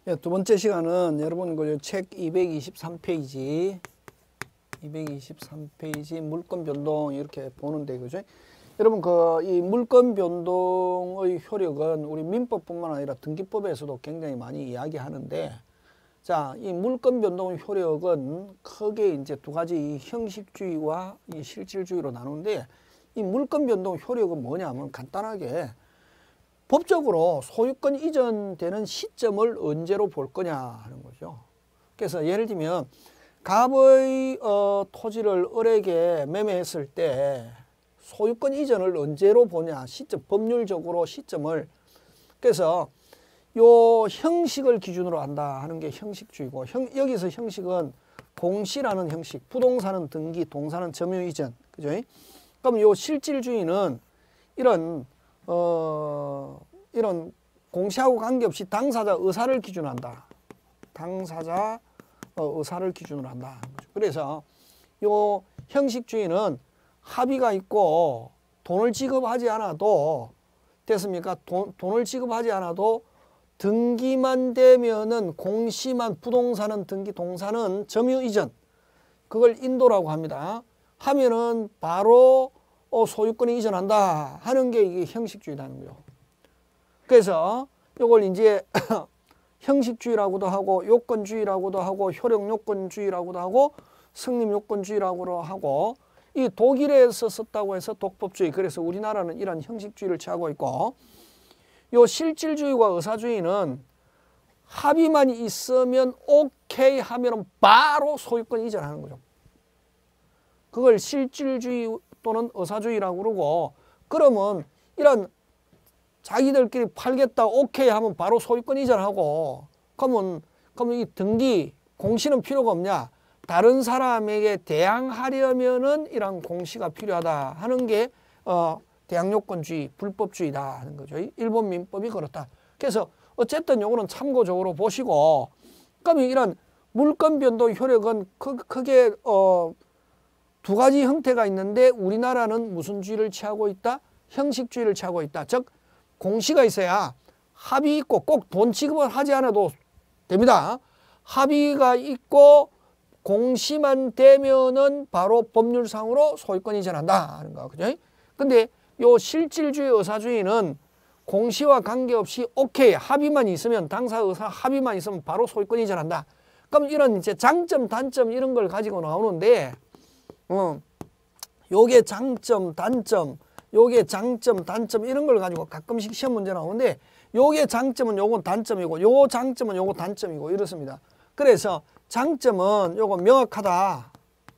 네, 두 번째 시간은 여러분 그 책 223페이지 물권 변동 이렇게 보는데 그죠? 여러분 그 이 물권 변동의 효력은 우리 민법뿐만 아니라 등기법에서도 굉장히 많이 이야기하는데, 자, 이 물권 변동의 효력은 크게 이제 두 가지 형식주의와 이 실질주의로 나누는데, 이 물권 변동 효력은 뭐냐면 간단하게 법적으로 소유권 이전되는 시점을 언제로 볼 거냐 하는 거죠. 그래서 예를 들면 갑의 토지를 을에게 매매했을 때 소유권 이전을 언제로 보냐, 시점, 법률적으로 시점을. 그래서 요 형식을 기준으로 한다 하는 게 형식주의고, 여기서 형식은 공시라는 형식, 부동산은 등기, 동산은 점유 이전, 그죠? 그럼 요 실질주의는 이런 공시하고 관계없이 당사자 의사를 기준으로 한다. 당사자 의사를 기준으로 한다. 그래서 요 형식주의는 합의가 있고 돈을 지급하지 않아도 됐습니까? 돈을 지급하지 않아도 등기만 되면은 공시만, 부동산은 등기, 동산은 점유 이전, 그걸 인도라고 합니다. 하면은 바로 소유권이 이전한다 하는 게 이게 형식주의라는 거예요. 그래서 이걸 이제 형식주의라고도 하고 요건주의라고도 하고 효력요건주의라고도 하고 승립요건주의라고도 하고, 이 독일에서 썼다고 해서 독법주의, 그래서 우리나라는 이런 형식주의를 취하고 있고, 요 실질주의와 의사주의는 합의만 있으면 오케이 하면 바로 소유권 이전하는 거죠. 그걸 실질주의 또는 의사주의라고 그러고, 그러면 이런 자기들끼리 팔겠다 오케이 하면 바로 소유권 이전하고, 그러면 이 등기 공시는 필요가 없냐? 다른 사람에게 대항하려면은 이런 공시가 필요하다 하는 게 대항요건주의, 불법주의다 하는 거죠. 일본 민법이 그렇다. 그래서 어쨌든 요거는 참고적으로 보시고, 그러면 이런 물권 변동 효력은 크게 두 가지 형태가 있는데, 우리나라는 무슨 주의를 취하고 있다? 형식주의를 취하고 있다. 즉 공시가 있어야 합의 있고, 꼭 돈 지급을 하지 않아도 됩니다. 합의가 있고 공시만 되면은 바로 법률상으로 소유권 이전한다 하는 거, 그죠? 근데 요 실질주의 의사주의는 공시와 관계없이 오케이 합의만 있으면, 당사 의사 합의만 있으면 바로 소유권 이전한다. 그럼 이런 이제 장점, 단점 이런 걸 가지고 나오는데, 요게 장점, 단점, 요게 장점, 단점 이런 걸 가지고 가끔씩 시험 문제 나오는데, 요게 장점은 요건 단점이고, 요 장점은 요거 단점이고 이렇습니다. 그래서 장점은 요거 명확하다.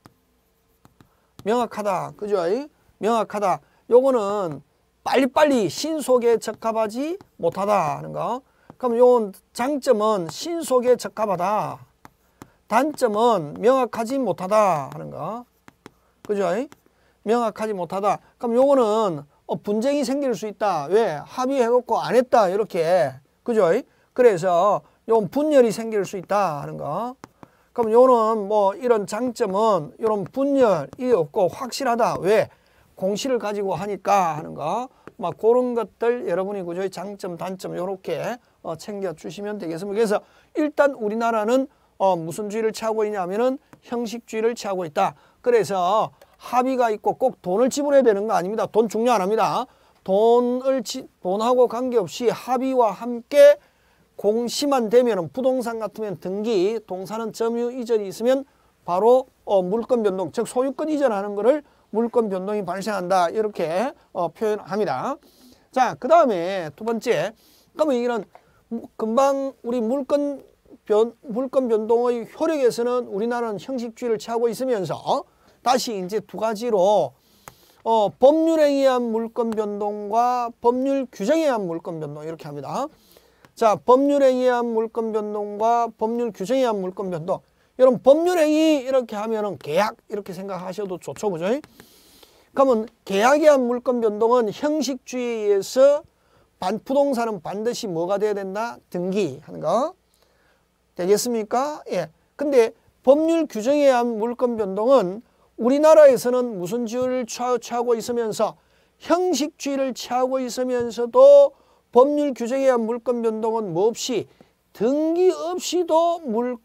그죠? 명확하다. 요거는 빨리빨리 신속에 적합하지 못하다 하는 거. 그럼 요건 장점은 신속에 적합하다. 단점은 명확하지 못하다 하는 거. 그죠? 명확하지 못하다. 그럼 요거는 분쟁이 생길 수 있다. 왜? 합의해놓고 안 했다. 이렇게. 그죠? 그래서 요건 분열이 생길 수 있다 하는 거. 그럼 요는 뭐 이런 장점은 이런 분열이 없고 확실하다. 왜? 공시를 가지고 하니까 하는 거. 막 그런 것들 여러분이 그죠? 장점, 단점 요렇게 챙겨 주시면 되겠습니다. 그래서 일단 우리나라는 무슨 주의를 취하고 있냐면은 형식주의를 취하고 있다. 그래서 합의가 있고 꼭 돈을 지불해야 되는 거 아닙니다. 돈 중요 안 합니다. 돈하고 관계없이 합의와 함께 공시만 되면은, 부동산 같으면 등기, 동산은 점유 이전이 있으면 바로 물권 변동, 즉 소유권 이전하는 것을 물권 변동이 발생한다. 이렇게 표현합니다. 자, 그 다음에 두 번째, 그러면 이런 금방 우리 물권 변동의 효력에서는 우리나라는 형식주의를 취하고 있으면서 다시 이제 두 가지로 법률에 의한 물권 변동과 법률 규정에 의한 물권 변동 이렇게 합니다. 자, 법률에 의한 물권 변동과 법률 규정에 의한 물권 변동. 여러분 법률행위 이렇게 하면은 계약 이렇게 생각하셔도 좋죠, 그죠? 그러면 계약에 의한 물권 변동은 형식주의에 의해서 부동산은 반드시 뭐가 돼야 된다? 등기하는 거. 되겠습니까? 예. 근데 법률 규정에 의한 물권 변동은 우리나라에서는 무슨 주의를 취하고 있으면서, 형식주의를 취하고 있으면서도 법률 규정에 의한 물권 변동은 뭐 없이 등기 없이도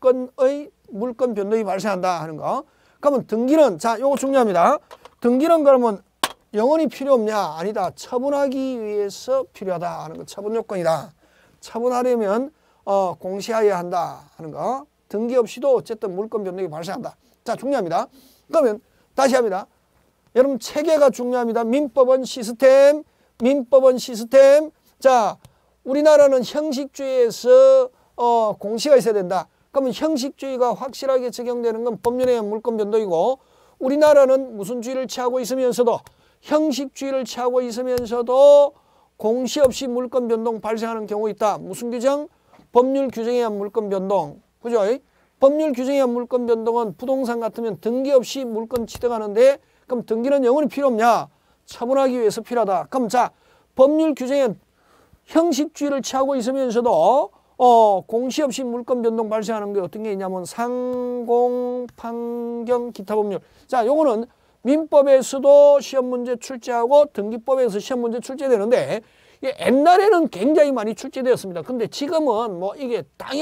물권 변동이 발생한다 하는 거. 그러면 등기는, 자, 요거 중요합니다. 등기는 그러면 영원히 필요 없냐? 아니다. 처분하기 위해서 필요하다 하는 거. 처분 요건이다. 처분하려면 공시하여야 한다 하는 거. 등기 없이도 어쨌든 물권 변동이 발생한다. 자, 중요합니다. 그러면 다시 합니다. 여러분 체계가 중요합니다. 민법은 시스템, 민법은 시스템. 자, 우리나라는 형식주의에서 공시가 있어야 된다. 그러면 형식주의가 확실하게 적용되는 건 법률에 의한 물권 변동이고, 우리나라는 무슨 주의를 취하고 있으면서도, 형식주의를 취하고 있으면서도 공시 없이 물권 변동 발생하는 경우 있다. 무슨 규정? 법률 규정에 의한 물권 변동. 그죠? 법률 규정에 의한 물권 변동은 부동산 같으면 등기 없이 물권 취득하는데, 그럼 등기는 영원히 필요 없냐? 처분하기 위해서 필요하다. 그럼 자, 법률 규정에 형식주의를 취하고 있으면서도 공시 없이 물권 변동 발생하는 게 어떤 게 있냐면 상공, 판경, 기타 법률. 자, 요거는 민법에서도 시험 문제 출제하고 등기법에서 시험 문제 출제되는데, 옛날에는 굉장히 많이 출제되었습니다. 근데 지금은 뭐 이게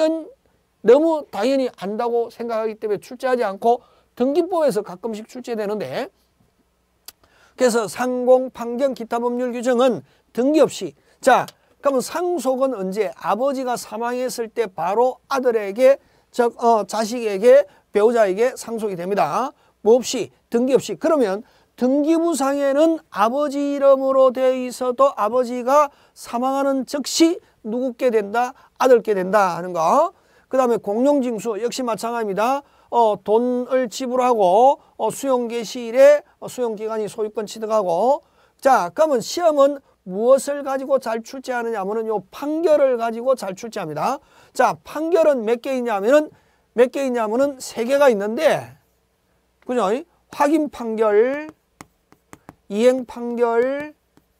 너무 당연히 안다고 생각하기 때문에 출제하지 않고 등기법에서 가끔씩 출제되는데, 그래서 상공, 판경, 기타 법률 규정은 등기 없이. 자, 그러면 상속은 언제? 아버지가 사망했을 때 바로 아들에게, 자식에게, 배우자에게 상속이 됩니다. 뭐 없이? 등기 없이. 그러면 등기부상에는 아버지 이름으로 되어 있어도 아버지가 사망하는 즉시 누구께 된다? 아들께 된다 하는 거. 그 다음에 공용징수 역시 마찬가지입니다. 돈을 지불하고 수용개시일에 수용기관이 소유권 취득하고. 자, 그러면 시험은 무엇을 가지고 잘 출제하느냐 하면은 요 판결을 가지고 잘 출제합니다. 자, 판결은 몇 개 있냐면은 3개가 있는데, 그죠? 확인 판결, 이행 판결,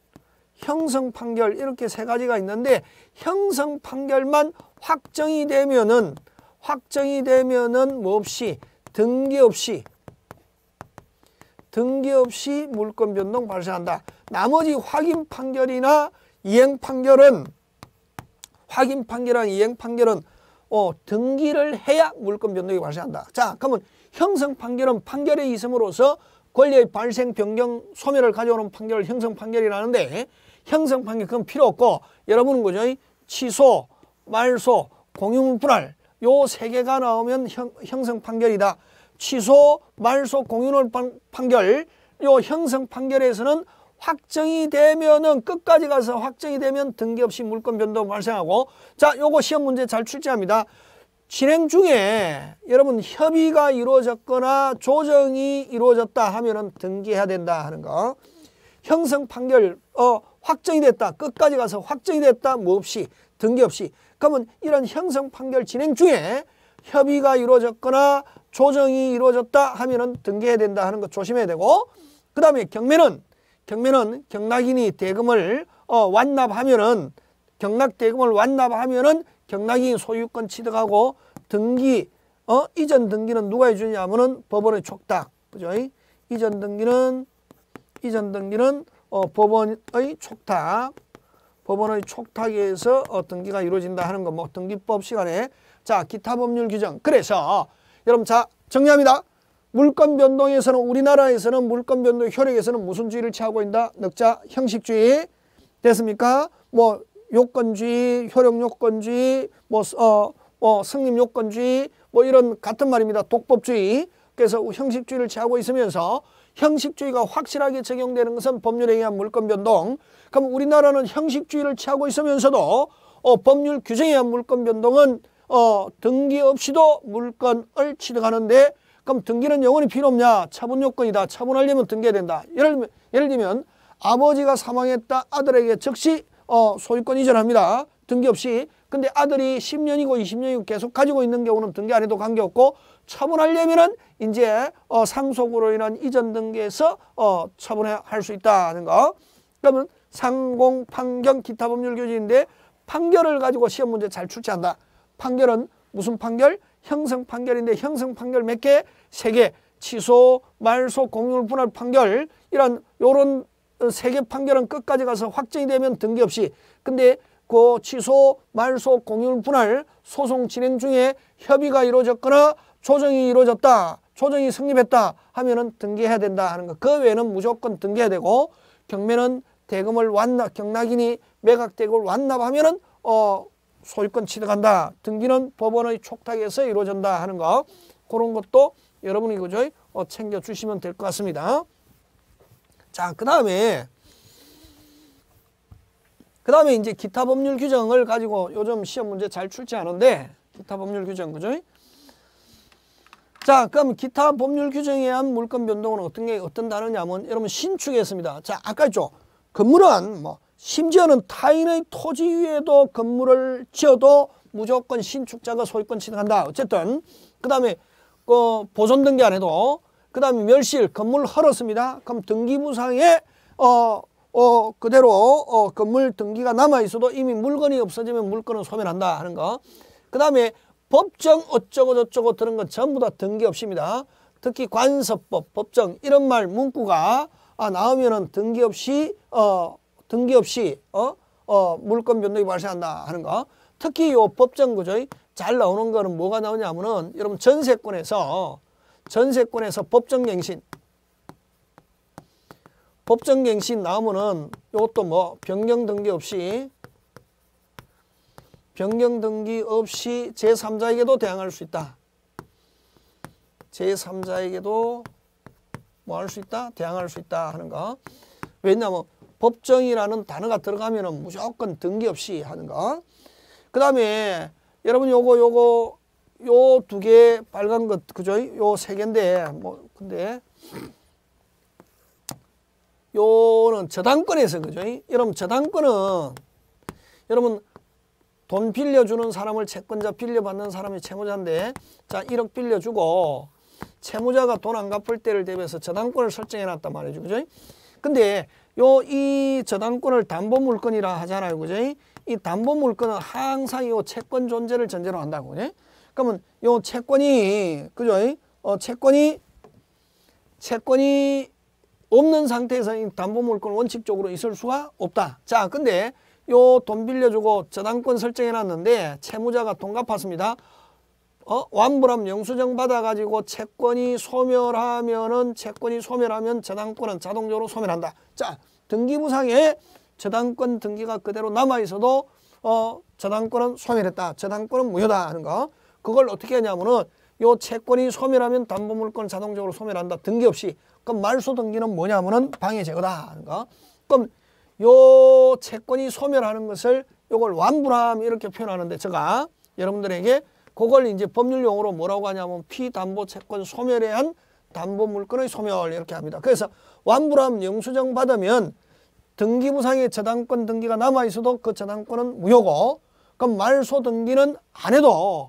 형성 판결, 이렇게 3가지가 있는데, 형성 판결만 확정이 되면은 뭐 없이 등기 없이 물권 변동 발생한다. 나머지 확인 판결이나 이행 판결은 등기를 해야 물권 변동이 발생한다. 자, 그러면 형성 판결은 판결의 이성으로서 권리의 발생, 변경, 소멸을 가져오는 판결을 형성 판결이라는데, 형성 판결 그건 필요 없고, 여러분은 그죠? 취소, 말소, 공유물 분할 요 3개가 나오면 형성 판결이다. 취소, 말소, 공유물 판결, 요 형성 판결에서는 확정이 되면은 끝까지 가서 확정이 되면 등기 없이 물권 변동 발생하고. 자, 요거 시험 문제 잘 출제합니다. 진행 중에 여러분 협의가 이루어졌거나 조정이 이루어졌다 하면은 등기해야 된다 하는 거. 형성 판결 확정이 됐다. 끝까지 가서 확정이 됐다. 뭐 없이 등기 없이. 그러면 이런 형성 판결 진행 중에 협의가 이루어졌거나 조정이 이루어졌다 하면은 등기해야 된다 하는 거 조심해야 되고, 그 다음에 경매는 경락인이 대금을 완납하면은 경락인이 소유권 취득하고, 등기 이전 등기는 누가 해주냐 하면은 법원의 촉탁. 그죠? 이전 등기는 법원의 촉탁에 의해서 등기가 이루어진다 하는 거, 뭐 등기법 시간에. 자, 기타 법률 규정. 그래서 여러분 자 정리합니다. 물권 변동에서는, 우리나라에서는 물권 변동 효력에서는 무슨 주의를 취하고 있다? 넉자 형식주의. 됐습니까? 뭐 요건주의, 효력 요건주의, 성립 요건주의, 뭐 이런 같은 말입니다. 독법주의. 그래서 형식주의를 취하고 있으면서, 형식주의가 확실하게 적용되는 것은 법률에 의한 물권 변동. 그럼 우리나라는 형식주의를 취하고 있으면서도 법률 규정에 의한 물권 변동은 등기 없이도 물권을 취득하는데, 그럼 등기는 영원히 필요 없냐? 처분 요건이다. 처분하려면 등기해야 된다. 예를 들면 아버지가 사망했다. 아들에게 즉시 소유권 이전합니다. 등기 없이. 근데 아들이 10년이고 20년이고 계속 가지고 있는 경우는 등기 안 해도 관계없고, 처분하려면은 이제 상속으로 인한 이전 등기에서 처분할 수 있다는 거. 그러면 상공, 판경, 기타 법률 규정인데, 판결을 가지고 시험 문제 잘 출제한다. 판결은 무슨 판결? 형성 판결인데, 형성 판결 몇 개? 3개. 취소, 말소, 공유물 분할 판결. 요런 3개 판결은 끝까지 가서 확정이 되면 등기 없이. 근데 그 취소, 말소, 공유, 분할 소송 진행 중에 협의가 이루어졌거나 조정이 이루어졌다, 조정이 성립했다 하면은 등기해야 된다 하는 거. 그 외에는 무조건 등기해야 되고, 경매는 대금을 경락인이 매각대금을 완납하면은 소유권 취득한다. 등기는 법원의 촉탁에서 이루어진다 하는 거. 그런 것도 여러분이 그죠? 챙겨 주시면 될 것 같습니다. 자, 그다음에 이제 기타 법률 규정을 가지고 요즘 시험 문제 잘 출제하는데, 기타 법률 규정, 그죠? 자, 그럼 기타 법률 규정에 의한 물권 변동은 어떤 단어냐면, 여러분 신축에 있습니다. 자, 아까 했죠. 건물은 심지어는 타인의 토지 위에도 건물을 지어도 무조건 신축자가 소유권 취득한다. 어쨌든 그다음에 보존 등기 안 해도, 그다음에 멸실 건물 헐었습니다. 그럼 등기부상에 그대로 건물 등기가 남아 있어도 이미 물건이 없어지면 물건은 소멸한다 하는 거. 그다음에 법정 어쩌고 저쩌고 들은 건 전부 다 등기 없입니다. 특히 관서법, 법정 이런 말 문구가 나오면은 등기 없이 물권 변동이 발생한다 하는 거. 특히 요 법정 그죠? 잘 나오는 거는 뭐가 나오냐면은, 여러분 전세권에서 법정갱신 나오면은 요것도 변경 등기 없이 제3자에게도 대항할 수 있다. 제3자에게도 할 수 있다? 대항할 수 있다 하는 거. 왜냐하면 법정이라는 단어가 들어가면은 무조건 등기 없이 하는 거. 그 다음에 여러분 요 두 개 빨간 것 그죠? 요 세 개인데 근데 요는 저당권에서 그죠? 여러분 저당권은 여러분 돈 빌려주는 사람을 채권자, 빌려받는 사람이 채무자인데, 자 1억 빌려주고 채무자가 돈 안 갚을 때를 대비해서 저당권을 설정해 놨단 말이죠. 그죠? 근데 이 저당권을 담보물권이라 하잖아요. 그죠? 이 담보물권은 항상 요 채권 존재를 전제로 한다고. 그죠? 그러면 요 채권이 그죠? 채권이 없는 상태에서 이 담보물권은 원칙적으로 있을 수가 없다. 자, 근데 요 돈 빌려주고 저당권 설정해 놨는데 채무자가 돈 갚았습니다. 완불함 영수증 받아가지고 채권이 소멸하면 저당권은 자동적으로 소멸한다. 자, 등기부상에 저당권 등기가 그대로 남아 있어도 저당권은 소멸했다. 저당권은 무효다 하는 거. 그걸 어떻게 하냐면은 요 채권이 소멸하면 담보물권 자동적으로 소멸한다. 등기 없이. 그럼 말소 등기는 뭐냐면은 방해 제거다 하는 거. 그럼 요 채권이 소멸하는 것을 요걸 완불함 이렇게 표현하는데, 제가 여러분들에게 그걸 이제 법률 용어로 뭐라고 하냐면 피담보 채권 소멸에 한 담보물권의 소멸 이렇게 합니다. 그래서 완불함 영수증 받으면 등기부상에 저당권 등기가 남아 있어도 그 저당권은 무효고, 그럼 말소 등기 안 해도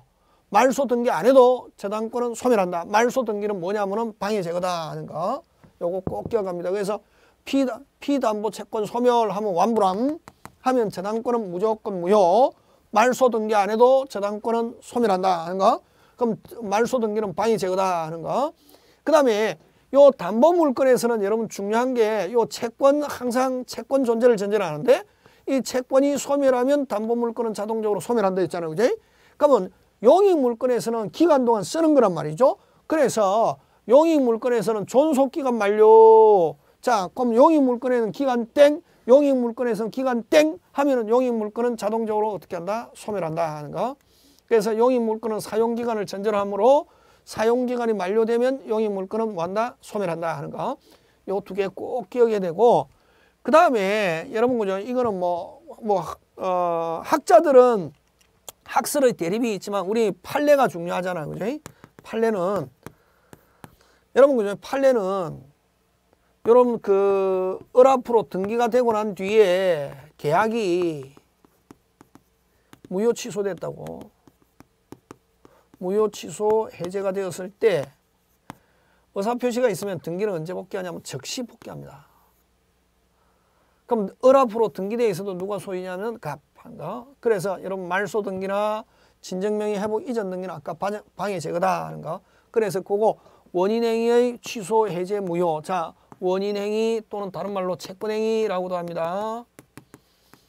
저당권은 소멸한다. 말소 등기는 뭐냐면은 방해 제거다 하는 거. 요거 꼭 기억합니다. 그래서 피담보 채권 소멸하면 완불함 하면 저당권은 무조건 무효. 말소 등기 안 해도 저당권은 소멸한다 하는 거. 그럼 말소 등기는 방해 제거다 하는 거. 그 다음에 요 담보물권에서는 여러분 중요한 게 요 채권, 항상 채권 존재를 전제로 하는데, 이 채권이 소멸하면 담보물권은 자동적으로 소멸한다 했잖아요. 그죠? 그러면 용익물권에서는 기간 동안 쓰는 거란 말이죠. 그래서 용익물권에서는 존속기간 만료. 자, 그럼 용익물권에는 기간 땡, 용익물권에서는 기간 땡 하면은 용익물권은 자동적으로 어떻게 한다? 소멸한다 하는 거. 그래서 용익물권은 사용기간을 전제로 하므로 사용기간이 만료되면 용익물권은 뭐한다? 소멸한다 하는 거. 요 두 개 꼭 기억해야 되고, 그 다음에 여러분 그죠? 이거는 학자들은 학설의 대립이 있지만 우리 판례가 중요하잖아요. 그죠? 판례는 여러분 그죠? 판례는 여러분 앞으로 등기가 되고 난 뒤에 계약이 무효 취소됐다고, 무효 취소 해제가 되었을 때 의사표시가 있으면 등기는 언제 복귀하냐면 즉시 복귀합니다. 그럼 앞으로 등기되어 있어도 누가 소유냐면 갑한다. 그래서 여러분 말소 등기나 진정명의 회복 이전 등기는 아까 방해 제거다 하는 거. 그래서 그거 원인행위의 취소 해제 무효. 자, 원인행위 또는 다른 말로 채권행위라고도 합니다.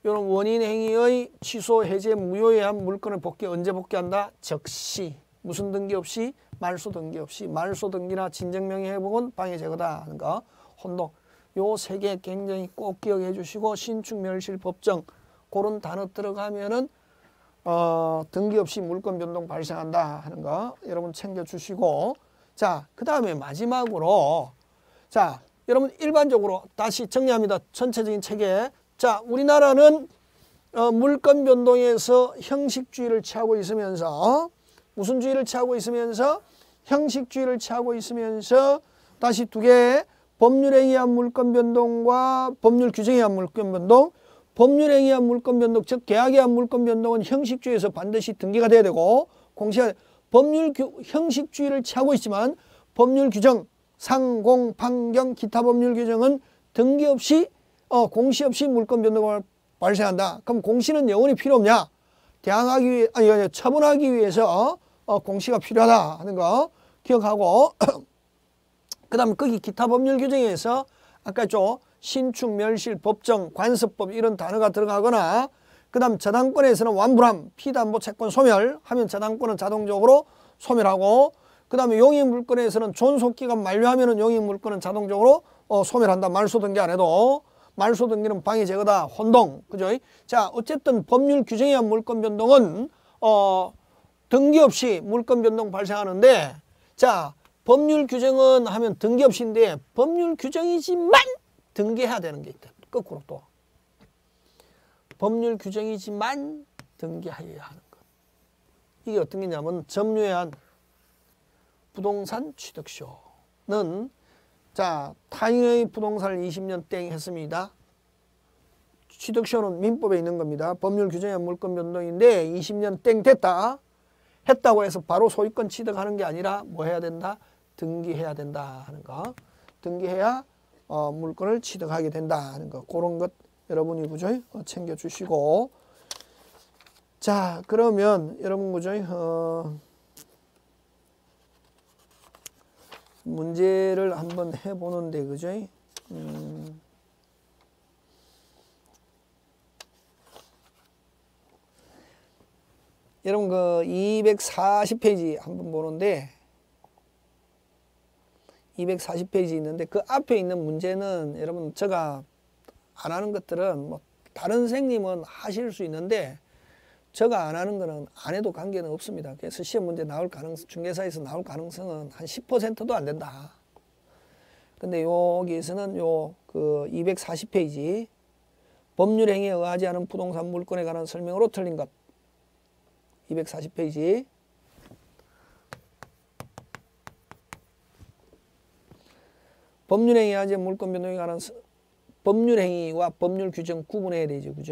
이런 원인 행위의 취소, 해제, 무효에 한 물건을 복귀, 언제 복귀한다? 즉시. 무슨 등기 없이? 말소 등기 없이. 말소 등기나 진정명의 회복은 방해 제거다 하는 거. 혼동. 요 세 개 굉장히 꼭 기억해 주시고, 신축, 멸실, 법정 그런 단어 들어가면은 등기 없이 물건 변동 발생한다 하는 거 여러분 챙겨 주시고, 자, 그 다음에 마지막으로, 자, 여러분 일반적으로 다시 정리합니다. 전체적인 체계. 자, 우리나라는 물건 변동에서 형식주의를 취하고 있으면서 무슨 주의를 취하고 있으면서 형식주의를 취하고 있으면서 다시 두 개, 법률에 의한 물건 변동과 법률 규정에 의한 물건 변동. 법률에 의한 물건 변동, 즉 계약에 의한 물건 변동은 형식주의에서 반드시 등기가 돼야 되고, 공시가 형식주의를 취하고 있지만 법률 규정, 상공, 판경, 기타 법률 규정은 등기 없이 공시 없이 물건 변동을 발생한다. 그럼 공시는 영원히 필요 없냐? 대항하기 위해, 아니 처분하기 위해서 공시가 필요하다 하는 거 기억하고, 그 다음 거기 기타 법률 규정에서 아까 좀 신축, 멸실, 법정, 관습법 이런 단어가 들어가거나, 그 다음 저당권에서는 완불함, 피담보 채권 소멸하면 저당권은 자동적으로 소멸하고, 그 다음에 용익물건에서는 존속기간 만료하면 용익물건은 자동적으로 소멸한다. 말소 등기 안 해도. 말소 등기는 방해 제거다. 혼동. 그죠? 자, 어쨌든 법률 규정에 의한 물건 변동은 등기 없이 물건 변동 발생하는데, 자, 법률 규정은 하면 등기 없이인데 법률 규정이지만 등기해야 되는 게 있다. 거꾸로 또. 법률 규정이지만 등기하여야 하는 것. 이게 어떤 게냐면 점유한 부동산 취득쇼는, 자, 타인의 부동산을 20년 땡 했습니다. 취득쇼는 민법에 있는 겁니다. 법률 규정에 의한 물건 변동인데 20년 땡 됐다. 했다고 해서 바로 소유권 취득하는 게 아니라 뭐 해야 된다? 등기해야 된다 하는 거. 등기해야 물건을 취득하게 된다 하는 거. 그런 것 여러분이 그죠? 챙겨주시고. 자, 그러면 여러분 그죠? 문제를 한번 해보는데 그죠? 여러분 그 240페이지 한번 보는데, 240페이지 있는데 그 앞에 있는 문제는 여러분 제가 안 하는 것들은 뭐 다른 선생님은 하실 수 있는데 제가 안 하는 거는 안 해도 관계는 없습니다. 그래서 시험 문제 나올 가능성, 중개사에서 나올 가능성은 한 10%도 안 된다. 근데 여기에서는 요 그 240페이지 법률 행위에 의하지 않은 부동산 물건에 관한 설명으로 틀린 것, 240페이지 법률 행위에 의하지 않은 물건 변동에 관한 법률 행위와 법률 규정 구분해야 되죠. 그죠?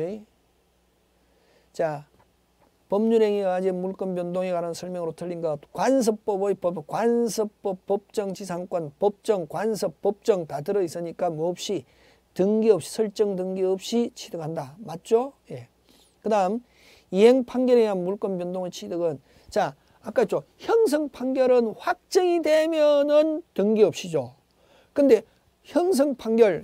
자, 법률 행위에 의하지 않은 물건 변동에 관한 설명으로 틀린 것, 관습법의 관습법, 법정, 지상권, 법정, 관습, 법정 다 들어있으니까 뭐 없이 등기 없이, 설정 등기 없이 취득한다. 맞죠? 예. 그 다음 이행 판결에 의한 물건 변동의 취득은, 자, 아까 했죠. 형성 판결은 확정이 되면은 등기 없이죠. 근데 형성 판결은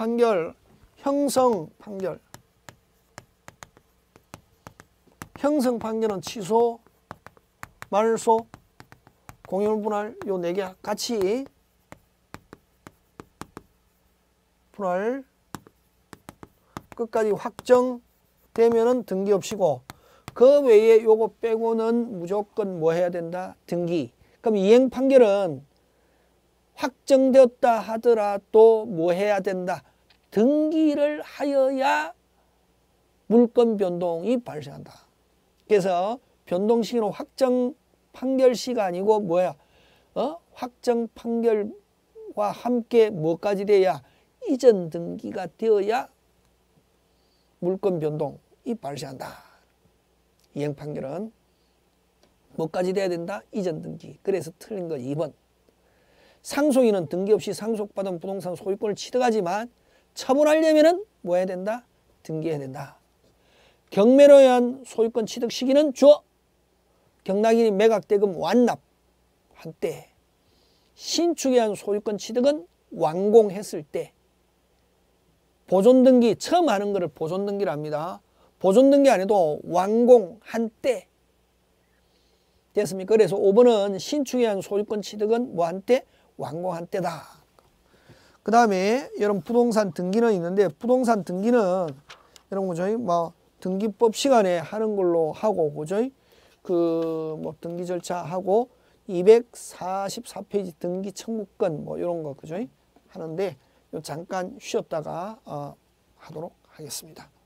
취소, 말소, 공유분할 요 4개 같이 분할 끝까지 확정되면은 등기 없이고, 그 외에 요거 빼고는 무조건 뭐 해야 된다? 등기. 그럼 이행 판결은 확정되었다 하더라도 뭐 해야 된다? 등기를 하여야 물건 변동이 발생한다. 그래서 변동 시기는 확정 판결 시가 아니고 뭐야? 확정 판결과 함께 뭐까지 돼야? 이전 등기가 되어야 물건 변동이 발생한다. 이행 판결은 뭐까지 돼야 된다? 이전 등기. 그래서 틀린 거 2번. 상속인은 등기 없이 상속받은 부동산 소유권을 취득하지만 처분하려면은 뭐 해야 된다? 등기해야 된다. 경매로 의한 소유권 취득 시기는 주어. 경락인이 매각대금 완납한 때. 신축에 의한 소유권 취득은 완공했을 때. 보존등기 처음 하는 거를 보존등기랍니다. 보존등기 안 해도 완공한 때 됐습니까? 그래서 5번은 신축에 의한 소유권 취득은 뭐 한 때? 완공한 때다. 그 다음에 여러분 부동산 등기는 있는데 부동산 등기는 여러분 저희 뭐 등기법 시간에 하는 걸로 하고 그죠? 그 뭐 등기 절차 하고 244페이지 등기 청구권 뭐 이런 거 그죠? 하는데 잠깐 쉬었다가 하도록 하겠습니다.